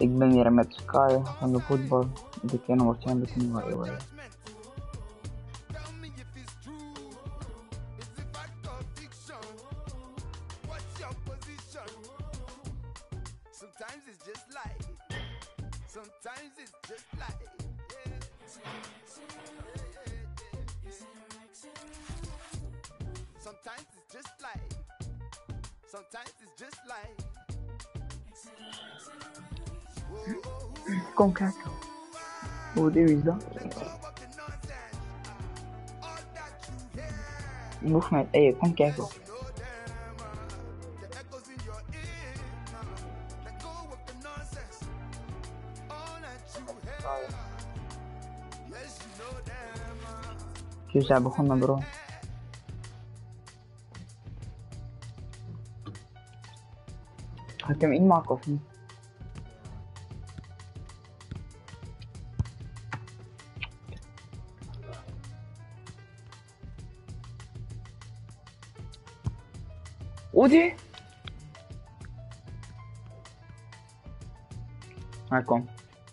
Ik ben hier met Sky van de voetbal. Die kennen waarschijnlijk niet wat je wil. Kom kijken. Hoe duur is dat? Movement, hey, kom kijken. Dus hij begonnen, bro. Ga ik hem inmaken of niet? Odi? Hij komt.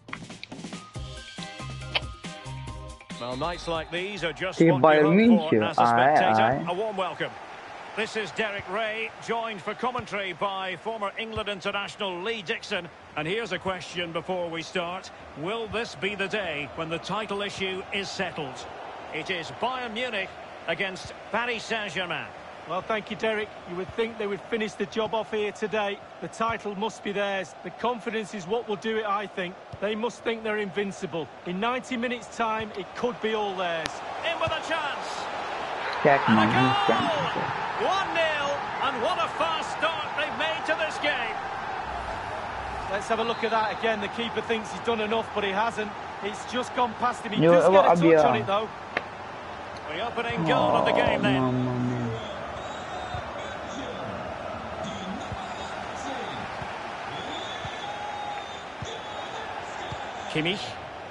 Well, nights like these are just what you hope for as a spectator. A warm welcome. This is Derek Ray, joined for commentary by former England international Lee Dixon. And here's a question before we start. Will this be the day when the title issue is settled? It is Bayern Munich against Paris Saint-Germain. Well, thank you, Derek. You would think they would finish the job off here today. The title must be theirs. The confidence is what will do it, I think. They must think they're invincible. In 90 minutes' time, it could be all theirs. In with a chance. Kijk And man, a niet goal! kijken. 1-0, and what a fast start they've made to this game. Let's have a look at that again. The keeper thinks he's done enough, but he hasn't. It's just gone past him. He Yo, does get a touch Abia. on it, though. The opening goal of the game then. Man. Kimmich.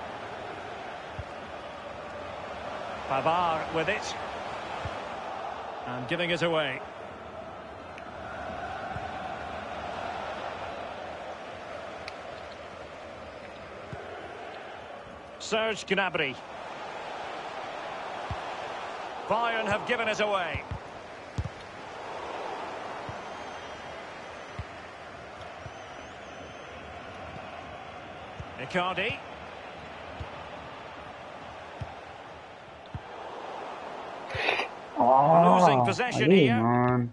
Pavard with it. And giving it away. Serge Gnabry. Bayern have given it away. Icardi. Losing possession here. Man.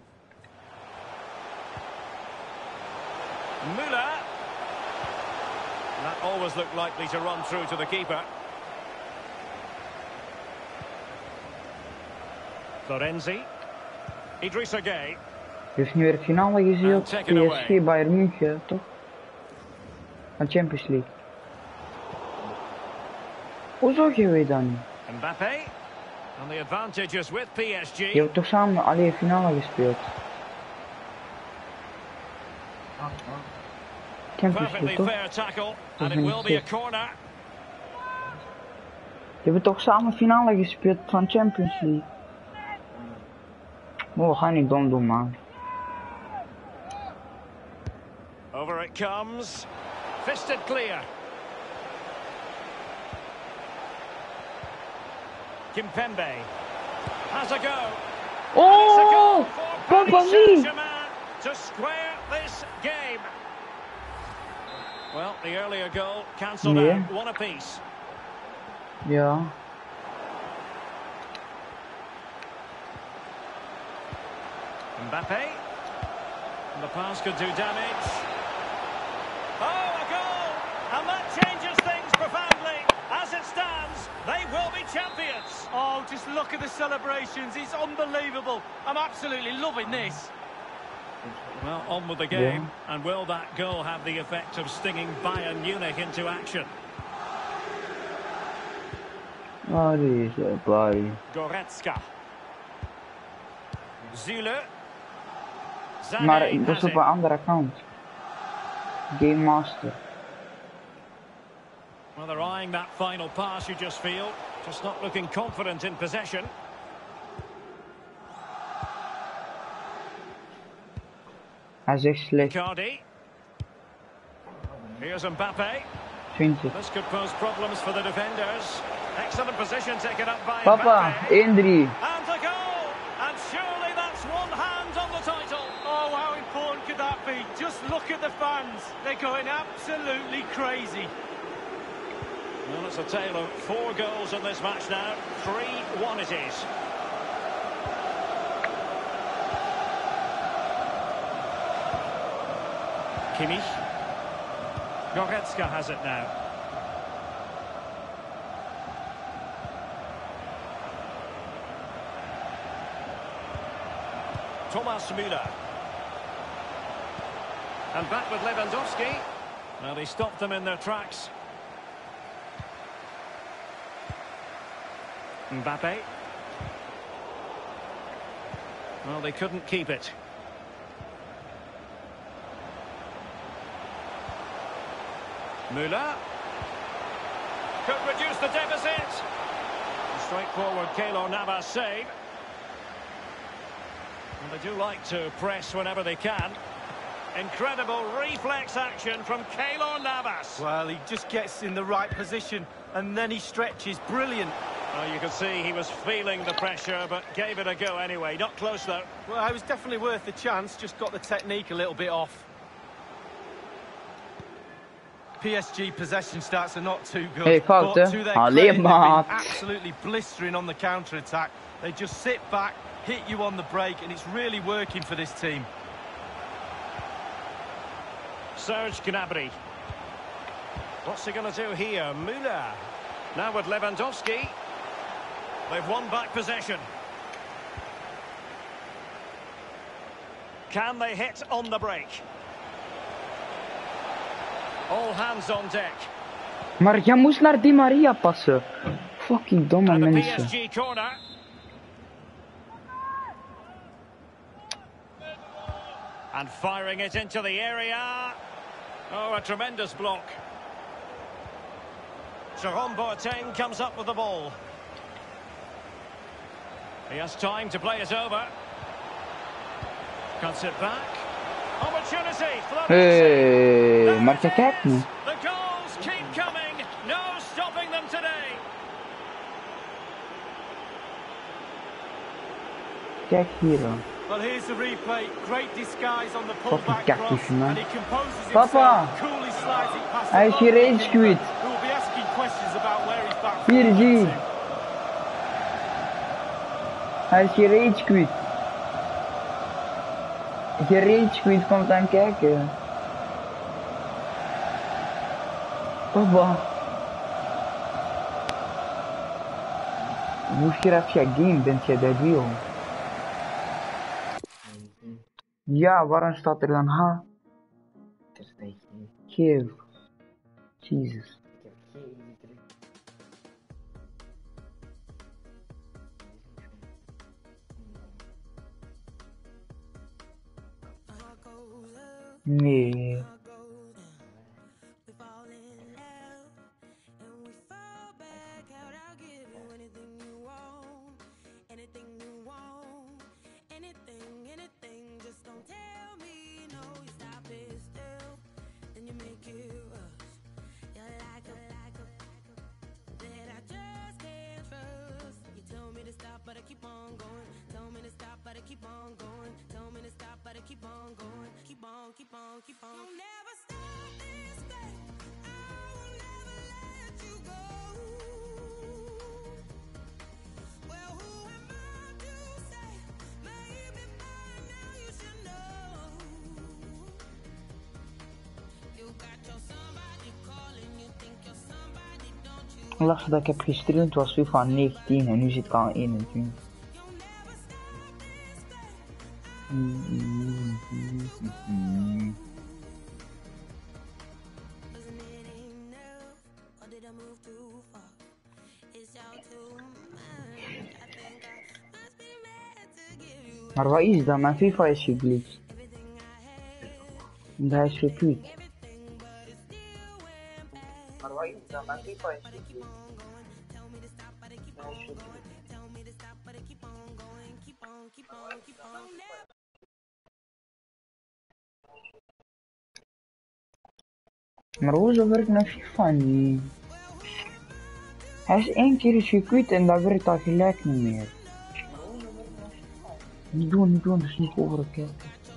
Müller. That always looked likely to run through to the keeper. Florenzi. Idrissa Gueye. Dus nu weer de finale gezien. PSG Bayern München, toch? Van Champions League. Hoe zorg je weer dan? Mbappé. And the advantage is with PSG. Je hebt toch samen alleen finale gespeeld? Champions League, Perfectly toch? fair tackle, and it will be a corner. Je hebt toch samen finale gespeeld van Champions League? Oh, we gaan niet dom doen, man. Over it comes. Fisted clear. Kimpembe has a go. Oh! Paris Saint-Germain Saint-Germain to square this game. Well, the earlier goal cancelled out, one apiece. Ja. Mbappé. And the pass could do damage. Oh, a goal! And that changes things profoundly. As it stands, they will be champions. Oh, just look at the celebrations. It's unbelievable. I'm absolutely loving this. Well, on with the game. And will that goal have the effect of stinging Bayern Munich into action? Oh, die is blij. Goretzka. Zule. Maar dat is op een andere account. Game Master. Well, they're eyeing that final pass, you just feel. Just not looking confident in possession. Hij zegt slecht. Icardi. Here's Mbappe. 20. This could pose problems for the defenders. Excellent position taken up by Papa, Mbappe. 1-3. And the goal! And surely that's one hand on the title. Oh, how important could that be? Just look at the fans. They're going absolutely crazy. Well, it's a tale of 4 goals in this match now. 3-1 it is. Kimmich. Goretzka has it now. Thomas Müller. And back with Lewandowski. Well, he stopped them in their tracks. Mbappe. Well, they couldn't keep it. Müller. Could reduce the deficit. Straightforward Keylor Navas save. And they do like to press whenever they can. Incredible reflex action from Keylor Navas. Well, he just gets in the right position and then he stretches. Brilliant. Well, you can see he was feeling the pressure, but gave it a go anyway. Not close, though. Well, it was definitely worth the chance. Just got the technique a little bit off. PSG possession stats are not too good. Hey, but fouten. to their Allee, credit, they've been maat. absolutely blistering on the counter-attack. They just sit back, hit you on the break, and it's really working for this team. Serge Gnabry. What's he going to do here? Müller. Now with Lewandowski. They've won back possession. Can they hit on the break? All hands on deck. Maar jij moest naar Di Maria passen. Fucking domme And the mensen. PSG corner. And firing it into the area. Oh, a tremendous block. Jerome Boateng comes up with the ball. He has time to play it over. Cuts it back. Opportunity. Hey, maar kijk nu. The goals keep coming. No stopping them today. Kijk hier dan. Well, here's the replay. Great disguise on the Fucking pullback cactus, cross. man. And he composes Papa. himself, coolly slides it past Hij the is hier goalkeeper, rage quit. who will be asking questions about where he's back Hier, forward zie. to. Hij is hier rage quit. Je rage quit komt aan kijken. Papa. Moest je dat jij game bent, jij debiel. Ja, waarom staat er dan H? Geef. Jesus. Nee. Keep on. You'll never stop this thing. I will never let you go. Well, who am I to say? Maybe by now you should know. You got your somebody calling, you think you're somebody, don't you? Lachen dat ik heb gestreamd was FIFA 19 en nu zit ik al 21. Maar wat is dat? Mijn FIFA is geglitcht. En hij is gepuut. Maar wat is dat? Mijn FIFA is geglitcht. Hij is gepuut. Maar hoezo werkt mijn FIFA niet? Hij is 1 keer is gekut en dat werkt al gelijk niet meer. Niet doen, dat is niet overkijken.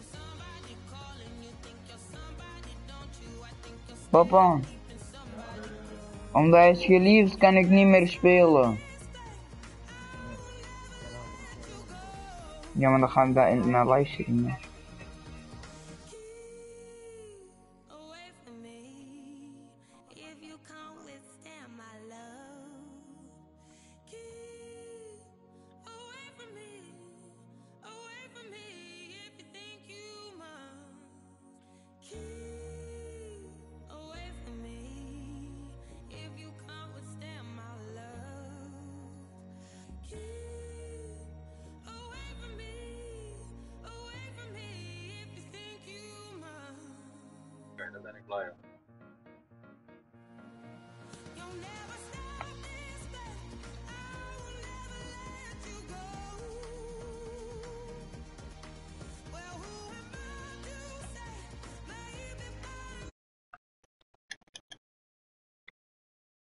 Papa, omdat hij is geliefd kan ik niet meer spelen. Ja, maar dan gaan we daar in naar livestreamen. Away from me, if you can't withstand my love. Keep away from me, if you think you must. Keep away from me, if you can't withstand my love. Keep away from me, if you think you must. Oké, dan ben ik blij. You'll never